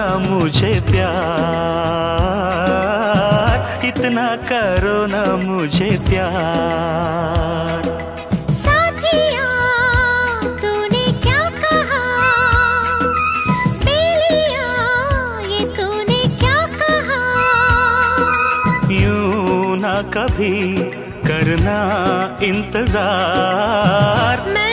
मुझे प्यार, इतना करो ना मुझे प्यार। साथिया तूने क्या कहा, बेलिया ये तूने क्या कहा। यूं ना कभी करना इंतजार।